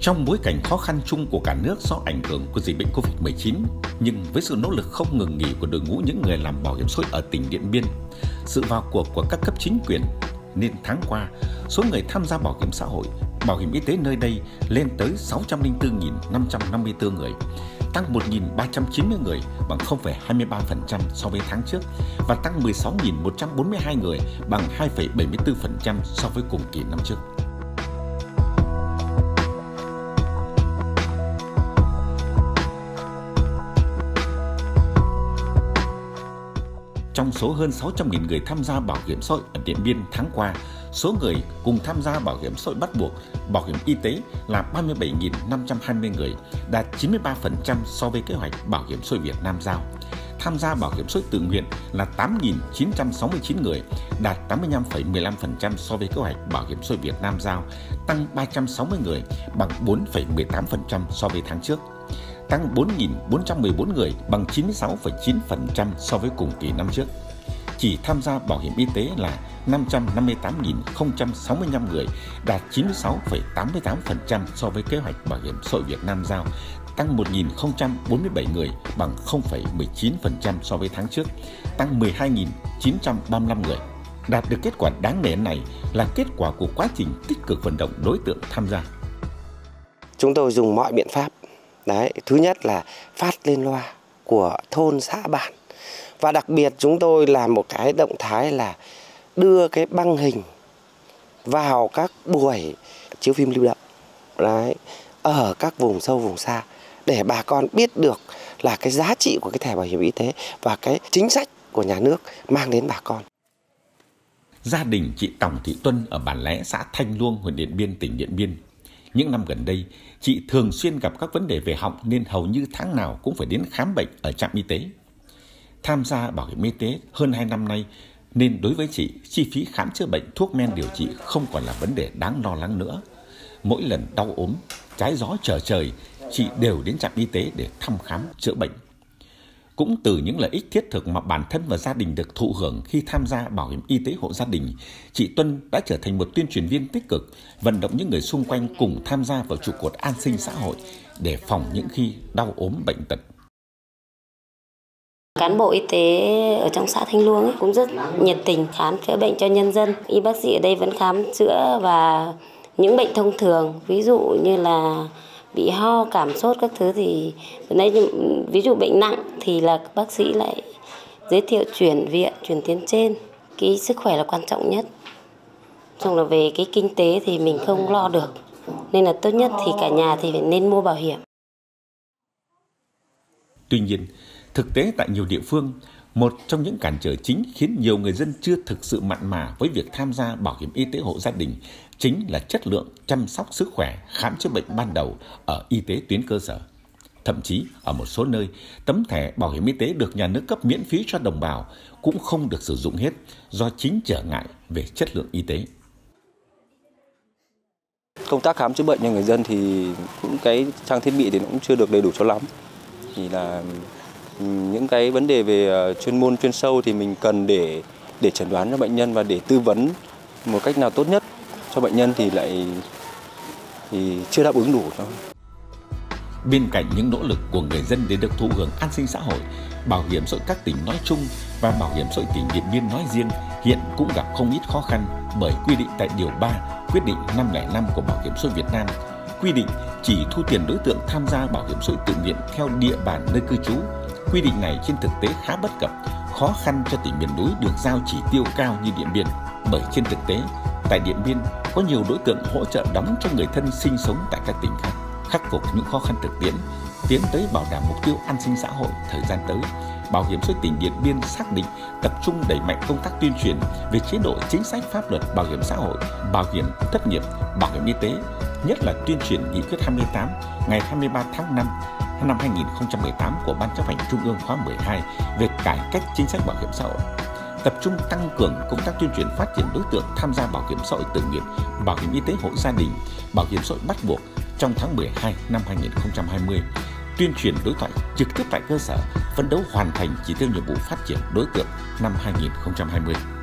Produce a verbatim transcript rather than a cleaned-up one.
Trong bối cảnh khó khăn chung của cả nước do ảnh hưởng của dịch bệnh Covid mười chín, nhưng với sự nỗ lực không ngừng nghỉ của đội ngũ những người làm bảo hiểm xã hội ở tỉnh Điện Biên, sự vào cuộc của các cấp chính quyền, nên tháng qua, số người tham gia bảo hiểm xã hội, bảo hiểm y tế nơi đây lên tới sáu trăm lẻ bốn nghìn năm trăm năm mươi tư người, tăng một nghìn ba trăm chín mươi người bằng không phẩy hai mươi ba phần trăm so với tháng trước và tăng mười sáu nghìn một trăm bốn mươi hai người bằng hai phẩy bảy mươi tư phần trăm so với cùng kỳ năm trước. Trong số hơn sáu trăm nghìn người tham gia bảo hiểm xã hội ở Điện Biên tháng qua, số người cùng tham gia bảo hiểm xã hội bắt buộc, bảo hiểm y tế là ba mươi bảy nghìn năm trăm hai mươi người, đạt chín mươi ba phần trăm so với kế hoạch bảo hiểm xã hội Việt Nam giao. Tham gia bảo hiểm xã hội tự nguyện là tám nghìn chín trăm sáu mươi chín người, đạt tám mươi lăm phẩy mười lăm phần trăm so với kế hoạch bảo hiểm xã hội Việt Nam giao, tăng ba trăm sáu mươi người, bằng bốn phẩy mười tám phần trăm so với tháng trước. Tăng bốn nghìn bốn trăm mười bốn người, bằng chín mươi sáu phẩy chín phần trăm so với cùng kỳ năm trước. Chỉ tham gia bảo hiểm y tế là năm trăm năm mươi tám nghìn không trăm sáu mươi lăm người, đạt chín mươi sáu phẩy tám mươi tám phần trăm so với kế hoạch bảo hiểm xã hội Việt Nam giao, tăng một nghìn không trăm bốn mươi bảy người, bằng không phẩy mười chín phần trăm so với tháng trước, tăng mười hai nghìn chín trăm ba mươi lăm người. Đạt được kết quả đáng nể này là kết quả của quá trình tích cực vận động đối tượng tham gia. Chúng tôi dùng mọi biện pháp. Đấy, thứ nhất là phát lên loa của thôn xã bản. Và đặc biệt chúng tôi làm một cái động thái là đưa cái băng hình vào các buổi chiếu phim lưu động. Đấy, ở các vùng sâu vùng xa để bà con biết được là cái giá trị của cái thẻ bảo hiểm y tế và cái chính sách của nhà nước mang đến bà con. Gia đình chị Tòng Thị Tuân ở bản Lé, xã Thanh Luông, huyện Điện Biên, tỉnh Điện Biên. Những năm gần đây, chị thường xuyên gặp các vấn đề về họng nên hầu như tháng nào cũng phải đến khám bệnh ở trạm y tế. Tham gia bảo hiểm y tế hơn hai năm nay nên đối với chị, chi phí khám chữa bệnh, thuốc men điều trị không còn là vấn đề đáng lo lắng nữa. Mỗi lần đau ốm, trái gió trở trời, chị đều đến trạm y tế để thăm khám chữa bệnh. Cũng từ những lợi ích thiết thực mà bản thân và gia đình được thụ hưởng khi tham gia bảo hiểm y tế hộ gia đình, chị Tuân đã trở thành một tuyên truyền viên tích cực, vận động những người xung quanh cùng tham gia vào trụ cột an sinh xã hội để phòng những khi đau ốm bệnh tật. Cán bộ y tế ở trong xã Thanh Luông ấy cũng rất nhiệt tình khám chữa bệnh cho nhân dân. Y bác sĩ ở đây vẫn khám chữa và những bệnh thông thường, ví dụ như là bị ho, cảm sốt các thứ thì đấy, ví dụ bệnh nặng thì là bác sĩ lại giới thiệu chuyển viện, chuyển tuyến trên. Cái sức khỏe là quan trọng nhất. Xong là về cái kinh tế thì mình không lo được. Nên là tốt nhất thì cả nhà thì phải nên mua bảo hiểm. Tuy nhiên, thực tế tại nhiều địa phương, một trong những cản trở chính khiến nhiều người dân chưa thực sự mặn mà với việc tham gia bảo hiểm y tế hộ gia đình chính là chất lượng chăm sóc sức khỏe, khám chữa bệnh ban đầu ở y tế tuyến cơ sở. Thậm chí, ở một số nơi, tấm thẻ bảo hiểm y tế được nhà nước cấp miễn phí cho đồng bào cũng không được sử dụng hết do chính trở ngại về chất lượng y tế. Công tác khám chữa bệnh cho người dân thì cũng cái trang thiết bị thì cũng chưa được đầy đủ cho lắm. Thì là những cái vấn đề về chuyên môn chuyên sâu thì mình cần để để chẩn đoán cho bệnh nhân và để tư vấn một cách nào tốt nhất cho bệnh nhân thì lại thì chưa đáp ứng đủ cho. Bên cạnh những nỗ lực của người dân để được thụ hưởng an sinh xã hội, bảo hiểm xã hội các tỉnh nói chung và bảo hiểm xã hội tỉnh Điện Biên nói riêng hiện cũng gặp không ít khó khăn bởi quy định tại điều ba quyết định năm không năm của Bảo hiểm xã hội Việt Nam quy định chỉ thu tiền đối tượng tham gia bảo hiểm xã hội tự nguyện theo địa bàn nơi cư trú. Quy định này trên thực tế khá bất cập, khó khăn cho tỉnh miền núi được giao chỉ tiêu cao như Điện Biên. Bởi trên thực tế, tại Điện Biên có nhiều đối tượng hỗ trợ đóng cho người thân sinh sống tại các tỉnh khác. Khắc phục những khó khăn thực tiễn, tiến tới bảo đảm mục tiêu an sinh xã hội thời gian tới, Bảo hiểm xã hội tỉnh Điện Biên xác định tập trung đẩy mạnh công tác tuyên truyền về chế độ chính sách pháp luật bảo hiểm xã hội, bảo hiểm thất nghiệp, bảo hiểm y tế, nhất là tuyên truyền nghị quyết hai mươi tám ngày hai mươi ba tháng năm năm hai nghìn không trăm mười tám của Ban Chấp hành Trung ương khóa mười hai về cải cách chính sách bảo hiểm xã hội. Tập trung tăng cường công tác tuyên truyền phát triển đối tượng tham gia bảo hiểm xã hội tự nguyện, bảo hiểm y tế hộ gia đình, bảo hiểm xã hội bắt buộc trong tháng mười hai năm hai nghìn không trăm hai mươi. Tuyên truyền đối thoại trực tiếp tại cơ sở, phấn đấu hoàn thành chỉ tiêu nhiệm vụ phát triển đối tượng năm hai nghìn không trăm hai mươi.